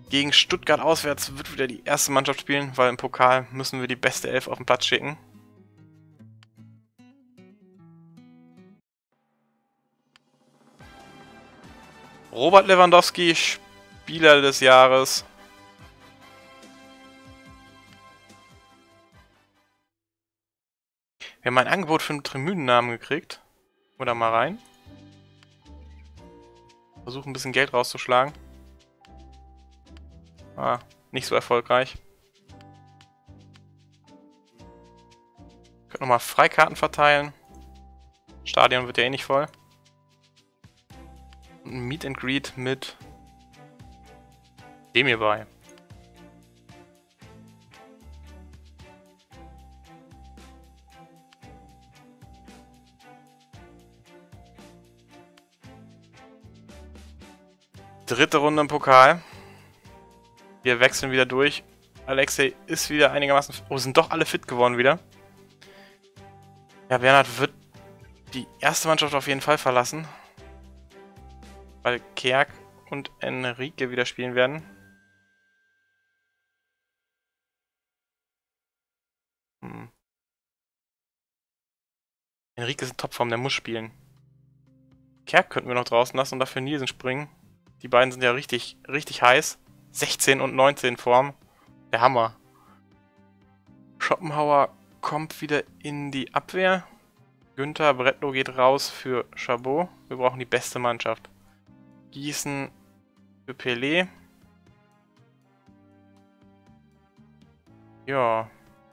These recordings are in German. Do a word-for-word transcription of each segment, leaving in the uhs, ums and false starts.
Gegen Stuttgart auswärts wird wieder die erste Mannschaft spielen, weil im Pokal müssen wir die beste Elf auf den Platz schicken. Robert Lewandowski, Spieler des Jahres. Wir haben ein Angebot für einen Tribünennamen gekriegt. Oder mal rein. Versuchen ein bisschen Geld rauszuschlagen. Ah, nicht so erfolgreich. Können nochmal Freikarten verteilen. Stadion wird ja eh nicht voll. Und ein Meet and Greet mit dem hierbei. Dritte Runde im Pokal. Wir wechseln wieder durch. Alexei ist wieder einigermaßen... Oh, sind doch alle fit geworden wieder. Ja, Bernhard wird die erste Mannschaft auf jeden Fall verlassen. Weil Kerk und Enrique wieder spielen werden. Hm. Enrique ist in Topform, der muss spielen. Kerk könnten wir noch draußen lassen und dafür Nielsen springen. Die beiden sind ja richtig, richtig heiß. sechzehn und neunzehn Form. Der Hammer. Schopenhauer kommt wieder in die Abwehr. Günther Bretlo geht raus für Chabot. Wir brauchen die beste Mannschaft. Gießen für Pelé. Ja.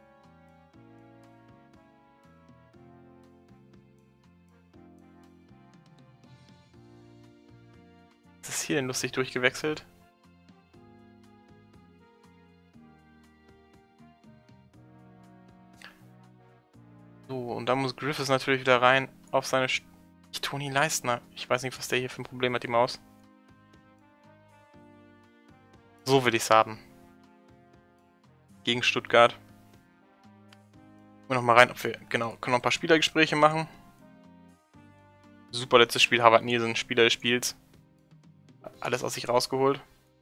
Was ist hier denn lustig durchgewechselt? So, und dann muss Griffiths natürlich wieder rein auf seine... St Toni Leistner. Ich weiß nicht, was der hier für ein Problem hat, die Maus. So will ich's haben. Gegen Stuttgart. Wir noch mal rein, ob wir... Genau, können noch ein paar Spielergespräche machen. Super letztes Spiel, Harvard Nielsen, Spieler des Spiels. Alles aus sich rausgeholt.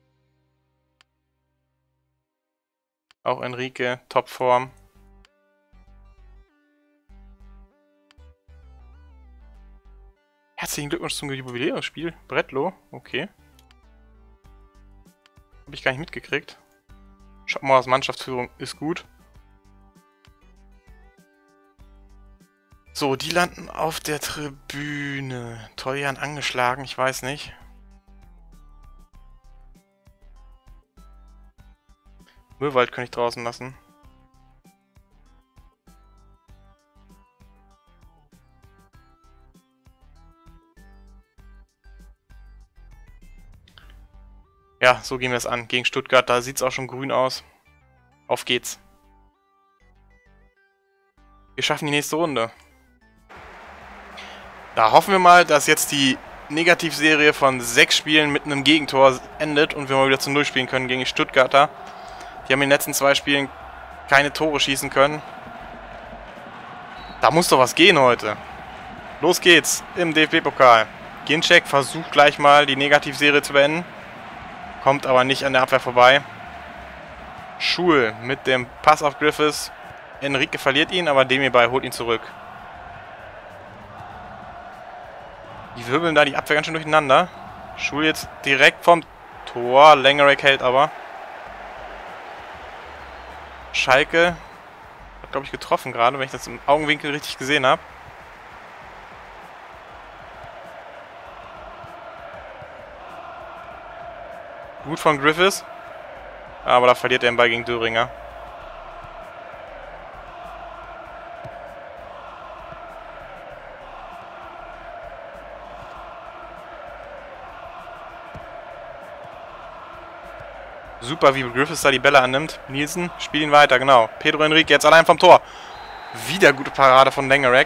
Auch Enrique, Topform. Herzlichen Glückwunsch zum Jubiläumsspiel. Bretlo, okay. Habe ich gar nicht mitgekriegt. Schaut mal, Mannschaftsführung ist gut. So, die landen auf der Tribüne. Toljan angeschlagen, ich weiß nicht. Möwald kann ich draußen lassen. Ja, so gehen wir es an. Gegen Stuttgart, da sieht es auch schon grün aus. Auf geht's. Wir schaffen die nächste Runde. Da hoffen wir mal, dass jetzt die Negativserie von sechs Spielen mit einem Gegentor endet und wir mal wieder zu Null spielen können gegen die Stuttgarter. Die haben in den letzten zwei Spielen keine Tore schießen können. Da muss doch was gehen heute. Los geht's im D F B-Pokal. Ginczek versucht gleich mal die Negativserie zu beenden. Kommt aber nicht an der Abwehr vorbei. Schul mit dem Pass auf Griffiths. Enrique verliert ihn, aber Demirbay holt ihn zurück. Die wirbeln da die Abwehr ganz schön durcheinander. Schul jetzt direkt vom Tor. Lengerek hält aber. Schalke hat, glaube ich, getroffen gerade, wenn ich das im Augenwinkel richtig gesehen habe. Gut von Griffiths. Aber da verliert er den Ball gegen Döringer. Super, wie Griffiths da die Bälle annimmt. Nielsen spielt ihn weiter, genau. Pedro Enrique jetzt allein vom Tor. Wieder gute Parade von Lengerek.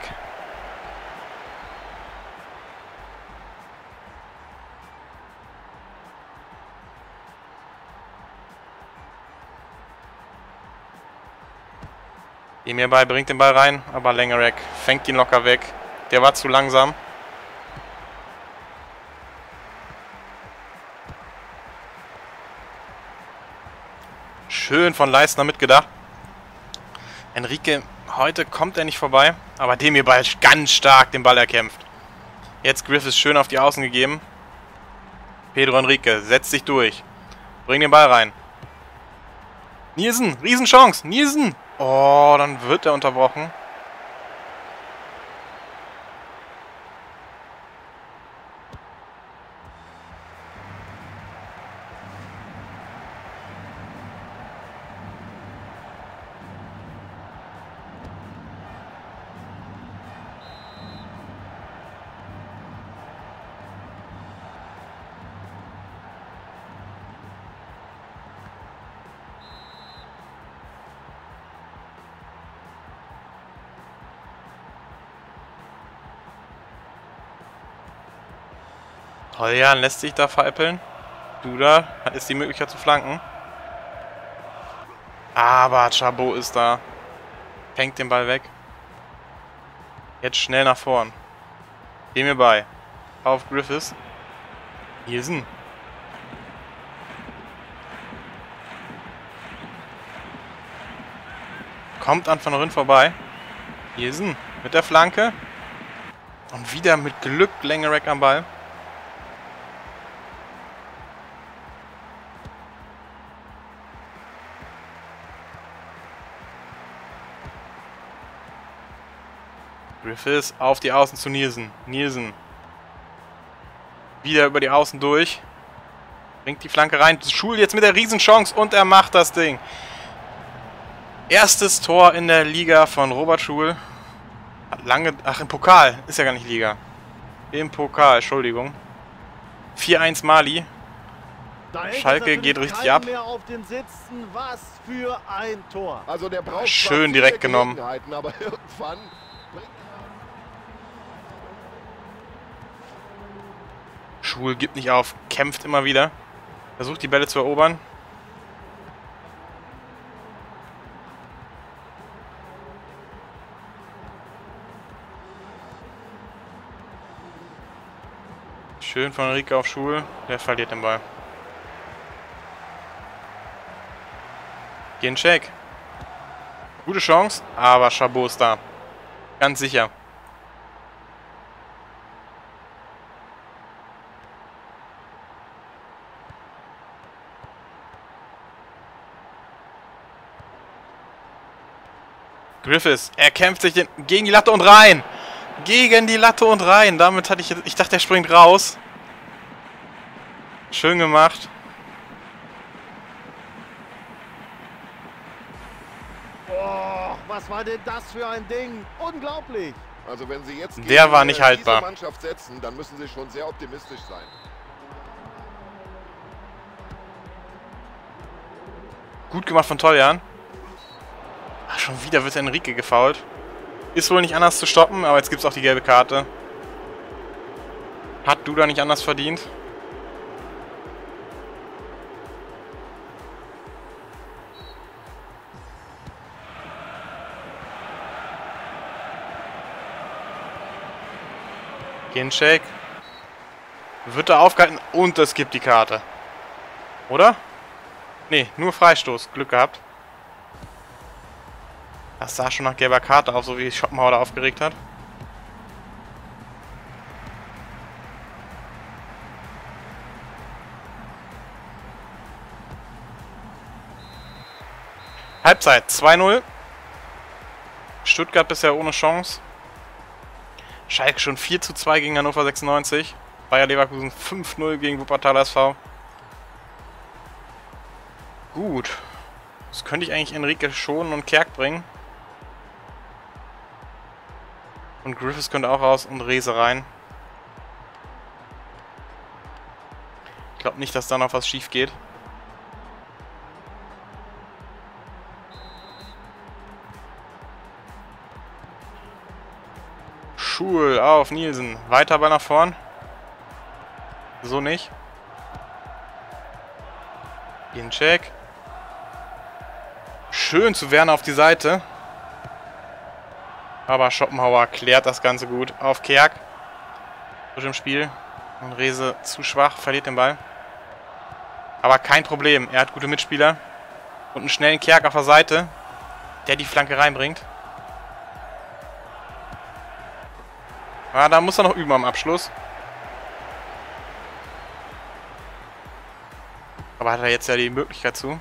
Demirbay bringt den Ball rein, aber Lengerek fängt ihn locker weg. Der war zu langsam. Schön von Leistner mitgedacht. Enrique, heute kommt er nicht vorbei, aber dem hier Ball ganz stark den Ball erkämpft. Jetzt Griffiths schön auf die Außen gegeben. Pedro Enrique setzt sich durch. Bring den Ball rein. Nielsen, Riesenchance. Nielsen. Oh, dann wird er unterbrochen. Toljan lässt sich da veräppeln. Duda hat jetzt die Möglichkeit zu flanken. Aber Chabot ist da. Fängt den Ball weg. Jetzt schnell nach vorn. Gehen wir bei. Auf Griffiths. Nielsen. Kommt an Van Ryn vorbei. Nielsen mit der Flanke. Und wieder mit Glück Längerek am Ball. Griffiths auf die Außen zu Nielsen. Nielsen. Wieder über die Außen durch. Bringt die Flanke rein. Schul jetzt mit der Riesenchance und er macht das Ding. Erstes Tor in der Liga von Robert Schul. Hat lange... Ach, im Pokal. Ist ja gar nicht Liga. Im Pokal, Entschuldigung. vier eins Mali. Schalke geht richtig ab. Auf den Sitzen. Was für ein Tor. Also der braucht schön direkt genommen. Aber irgendwann... Schul gibt nicht auf, kämpft immer wieder. Versucht die Bälle zu erobern. Schön von Enrique auf Schul. Der verliert den Ball. Ginczek. Gute Chance, aber Chabot ist da. Ganz sicher. Griffiths, er kämpft sich den, gegen die Latte und rein. Gegen die Latte und rein. Damit hatte ich, ich dachte, er springt raus. Schön gemacht. Oh, was war denn das für ein Ding? Unglaublich. Also wenn Sie jetzt Der war nicht haltbar. diese Mannschaft setzen, dann müssen Sie schon sehr optimistisch sein. Gut gemacht von Toljan. Ach, schon wieder wird Enrique gefoult. Ist wohl nicht anders zu stoppen, aber jetzt gibt es auch die gelbe Karte. Hat Duda nicht anders verdient. Ginczek. Wird da aufgehalten und es gibt die Karte. Oder? Nee, nur Freistoß. Glück gehabt. Das sah schon nach gelber Karte aus, so wie Schopenhauer da aufgeregt hat. Halbzeit zwei null. Stuttgart bisher ohne Chance. Schalke schon vier zu zwei gegen Hannover sechsundneunzig. Bayer Leverkusen fünf null gegen Wuppertal S V. Gut. Das könnte ich eigentlich Enrique schonen und Kerk bringen. Und Griffiths könnte auch raus und Rehse rein. Ich glaube nicht, dass da noch was schief geht. Schul auf Nielsen. Weiter Ball nach vorn. So nicht. Ginczek. Schön zu Werner auf die Seite. Aber Schopenhauer klärt das Ganze gut auf Kerk. Durch im Spiel. Und Rehse zu schwach, verliert den Ball. Aber kein Problem, er hat gute Mitspieler. Und einen schnellen Kerk auf der Seite, der die Flanke reinbringt. Ah, da muss er noch üben am Abschluss. Aber hat er jetzt ja die Möglichkeit zu.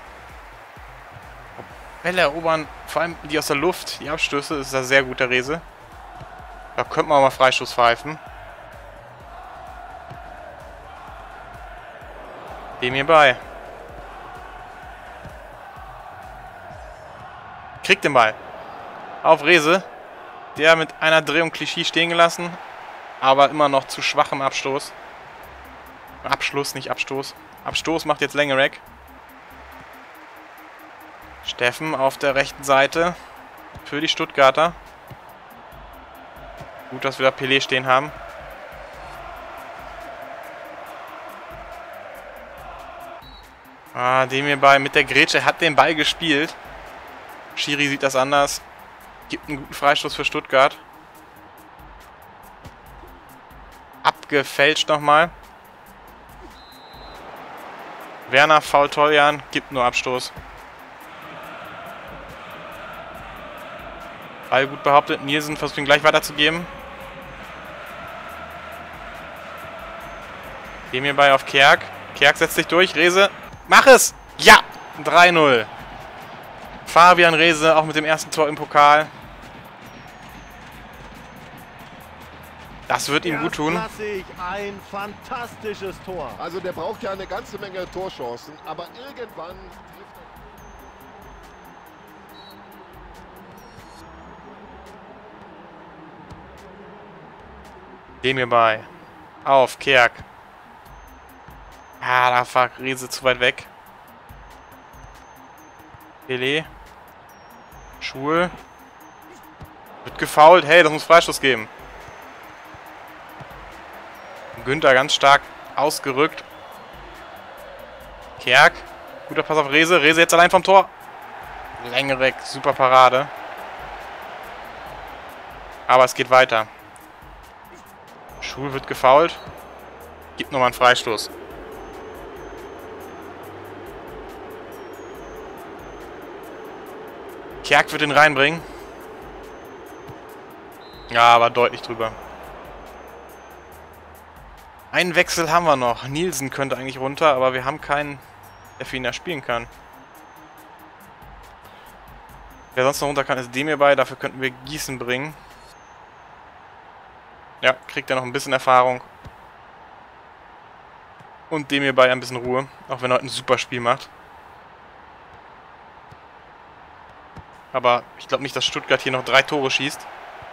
Bälle erobern, vor allem die aus der Luft, die Abstöße, ist da sehr gut, der Rese. Da könnte man auch mal Freistoß pfeifen. Dem hierbei. Kriegt den Ball. Auf Rese. Der mit einer Drehung Klischee stehen gelassen. Aber immer noch zu schwach im Abstoß. Abschluss, nicht Abstoß. Abstoß macht jetzt Lengerek. Steffen auf der rechten Seite. Für die Stuttgarter. Gut, dass wir da Pelé stehen haben. Ah, dem hierbei mit der Grätsche hat den Ball gespielt. Schiri sieht das anders. Gibt einen guten Freistoß für Stuttgart. Abgefälscht nochmal. Werner fault Toljan, gibt nur Abstoß. Ball gut behauptet. Nielsen versucht ihn gleich weiterzugeben. Dem hierbei auf Kerk. Kerk setzt sich durch. Rese. Mach es! Ja! drei null. Fabian Rese auch mit dem ersten Tor im Pokal. Das wird ihm gut tun. Ein fantastisches Tor. Also der braucht ja eine ganze Menge Torchancen, aber irgendwann... Dem hierbei. Auf Kerk. Ah, da war Rese zu weit weg. Pelé. Schul. Wird gefoult. Hey, das muss Freistoß geben. Günther ganz stark ausgerückt. Kerk. Guter Pass auf Rese. Rese jetzt allein vom Tor. Lengerek. Super Parade. Aber es geht weiter. Schul wird gefoult. Gibt nochmal einen Freistoß. Kerk wird ihn reinbringen. Ja, aber deutlich drüber. Einen Wechsel haben wir noch. Nielsen könnte eigentlich runter, aber wir haben keinen, der für ihn da spielen kann. Wer sonst noch runter kann, ist dem hierbei. Dafür könnten wir Gießen bringen. Ja, kriegt er noch ein bisschen Erfahrung. Und dem hierbei ein bisschen Ruhe. Auch wenn er heute ein super Spiel macht. Aber ich glaube nicht, dass Stuttgart hier noch drei Tore schießt.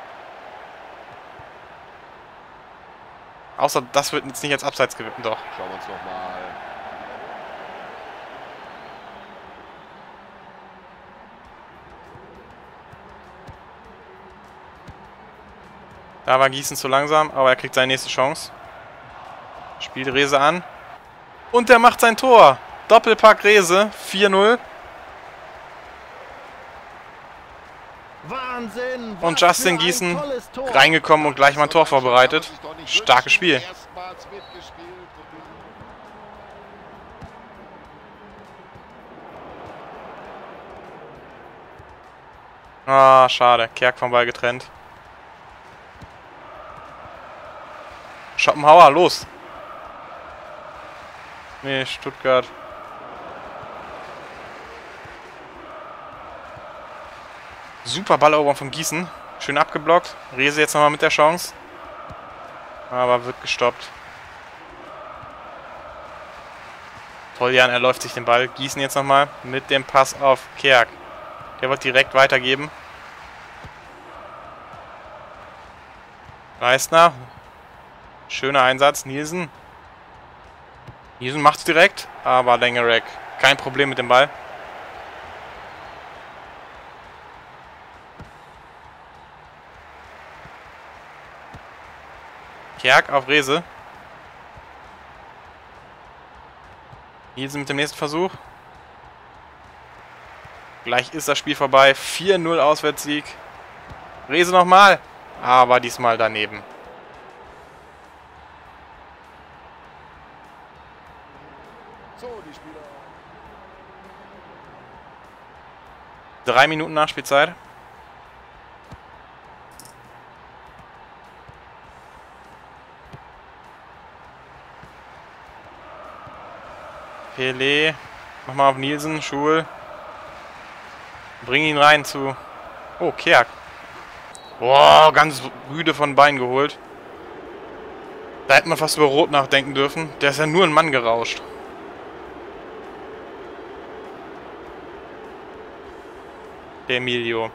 Außer das wird jetzt nicht als Abseits gewippt. Doch. Schauen wir uns nochmal. Da war Gießen zu langsam, aber er kriegt seine nächste Chance. Spielt Rese an. Und er macht sein Tor. Doppelpack Rese. vier null. Wahnsinn! Und Justin Gießen reingekommen und gleich mal ein Tor vorbereitet. Starkes Spiel. Ah, schade. Kerk vom Ball getrennt. Schopenhauer, los! Nee, Stuttgart. Super Balleroberung von Gießen. Schön abgeblockt. Rese jetzt nochmal mit der Chance. Aber wird gestoppt. Toljan erläuft sich den Ball. Gießen jetzt nochmal mit dem Pass auf Kerk. Der wird direkt weitergeben. Leistner. Schöner Einsatz. Nielsen. Nielsen macht's direkt. Aber Lengerek. Kein Problem mit dem Ball. Kerk auf Rese. Nielsen mit dem nächsten Versuch. Gleich ist das Spiel vorbei. vier null Auswärtssieg. Rese nochmal. Aber diesmal daneben. So, die Spieler. Drei Minuten Nachspielzeit. Pelé. Nochmal auf Nielsen. Schul. Bring ihn rein zu... Oh, Kerk. Boah, ganz rüde von Bein geholt. Da hätten wir fast über Rot nachdenken dürfen. Der ist ja nur ein Mann gerauscht. Der Emilio.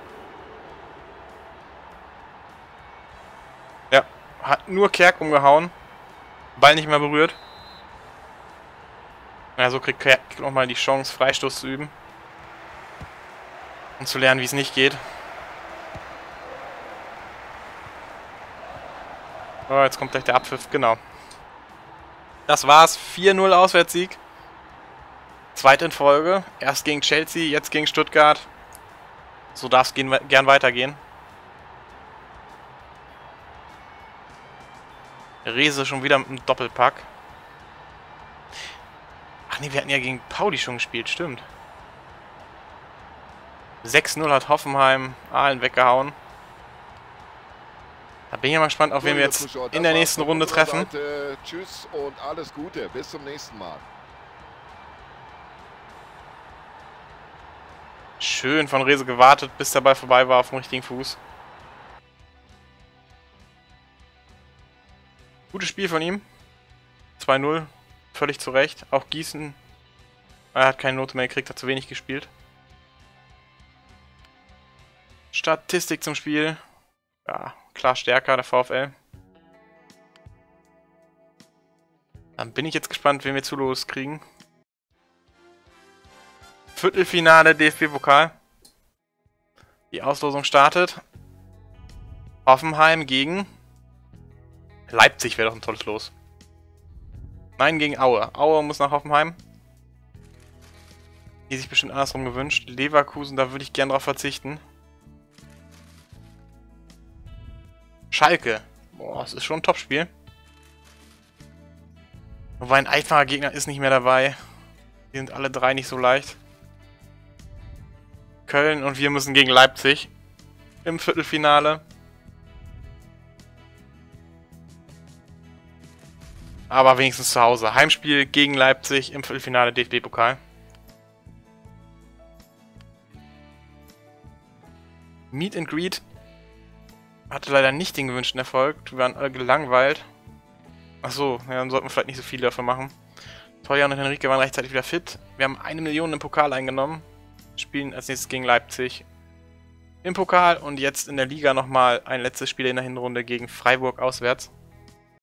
Ja, hat nur Kerk umgehauen. Ball nicht mehr berührt. Ja, so kriegt Kerk nochmal die Chance, Freistoß zu üben. Und zu lernen, wie es nicht geht. Oh, jetzt kommt gleich der Abpfiff, genau. Das war's, vier null Auswärtssieg. Zweite in Folge. Erst gegen Chelsea, jetzt gegen Stuttgart. So darf es gern weitergehen. Rese schon wieder mit einem Doppelpack. Ach nee, wir hatten ja gegen Pauli schon gespielt, stimmt. sechs null hat Hoffenheim Aalen weggehauen. Da bin ich ja mal gespannt, auf wen wir jetzt in der nächsten Runde treffen. Tschüss und alles Gute. Bis zum nächsten Mal. Schön von Rese gewartet, bis der Ball vorbei war auf dem richtigen Fuß. Gutes Spiel von ihm. zwei null. Völlig zu Recht. Auch Gießen. Er hat keine Note mehr gekriegt, hat zu wenig gespielt. Statistik zum Spiel. Ja, klar stärker, der VfL. Dann bin ich jetzt gespannt, wen wir zu los kriegen. Viertelfinale D F B-Pokal. Die Auslosung startet. Hoffenheim gegen Leipzig wäre doch ein tolles Los. Nein, gegen Aue. Aue muss nach Hoffenheim. Die sich bestimmt andersrum gewünscht. Leverkusen, da würde ich gern drauf verzichten. Schalke. Boah, das ist schon ein Topspiel. Wobei ein einfacher Gegner ist nicht mehr dabei. Die sind alle drei nicht so leicht. Köln und wir müssen gegen Leipzig im Viertelfinale. Aber wenigstens zu Hause. Heimspiel gegen Leipzig im Viertelfinale D F B-Pokal. Meet and Greet hatte leider nicht den gewünschten Erfolg. Wir waren alle gelangweilt. Achso, ja, dann sollten wir vielleicht nicht so viele dafür machen. Teuer und Henrique waren rechtzeitig wieder fit. Wir haben eine Million im Pokal eingenommen. Spielen als nächstes gegen Leipzig im Pokal und jetzt in der Liga nochmal ein letztes Spiel in der Hinrunde gegen Freiburg auswärts.